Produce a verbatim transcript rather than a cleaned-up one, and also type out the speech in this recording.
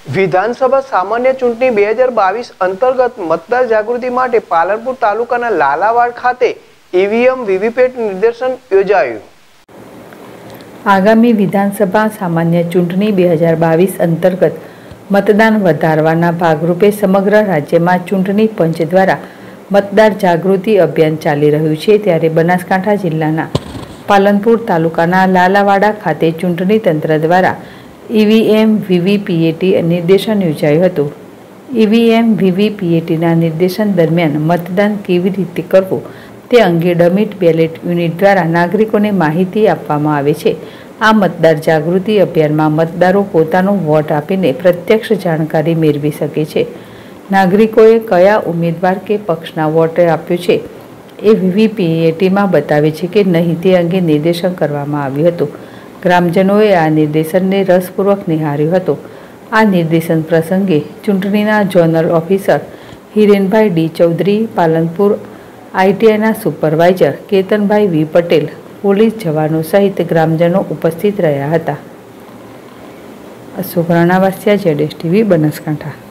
વિધાનસભા સામાન્ય ચૂંટણી બે હજાર બાવીસ અંતર્ગત મતદાર જાગૃતિ માટે પાલનપુર તાલુકાના લાલાવાડ ખાતે ઈવીએમ વીવીપેટ નિદર્શન યોજાયું। આગામી વિધાનસભા સામાન્ય ચૂંટણી બે હજાર બાવીસ અંતર્ગત મતદાન વધારવાના ભાગરૂપે સમગ્ર રાજ્યમાં ચૂંટણી પંચ દ્વારા મતદાર જાગૃતિ અભિયાન ચાલી રહ્યું છે। ત્યારે બનાસકાંઠા જિલ્લાના પાલનપુર તાલુકાના લાલાવાડા ખાતે ચૂંટણી તંત્ર દ્વારા ઈવીએમ વીવીપીએટી નિર્દેશન યોજાયું હતું। ઈવીએમ વીવીપીએટીના નિર્દેશન દરમિયાન મતદાન કેવી રીતે કરવું તે અંગે ડમીટ બેલેટ યુનિટ દ્વારા નાગરિકોને માહિતી આપવામાં આવે છે। આ મતદાર જાગૃતિ અભિયાનમાં મતદારો પોતાનો વોટ આપીને પ્રત્યક્ષ જાણકારી મેળવી શકે છે। નાગરિકોએ કયા ઉમેદવાર કે પક્ષના વોટ આપ્યો છે એ વીવીપીએટીમાં બતાવે છે કે નહીં તે અંગે નિર્દેશન કરવામાં આવ્યું હતું। ગ્રામજનોએ આ નિર્દેશનને રસપૂર્વક નિહાળ્યો હતો। આ નિર્દેશન પ્રસંગે ચૂંટણીના ઝોનલ ઓફિસર હિરેનભાઈ ડી ચૌધરી, પાલનપુર આઈટીઆઈના સુપરવાઇઝર કેતનભાઈ વી પટેલ, પોલીસ જવાનો સહિત ગ્રામજનો ઉપસ્થિત રહ્યા હતા। અશોક રાણાવાસિયા, જેડેશ ટીવી, બનાસકાંઠા।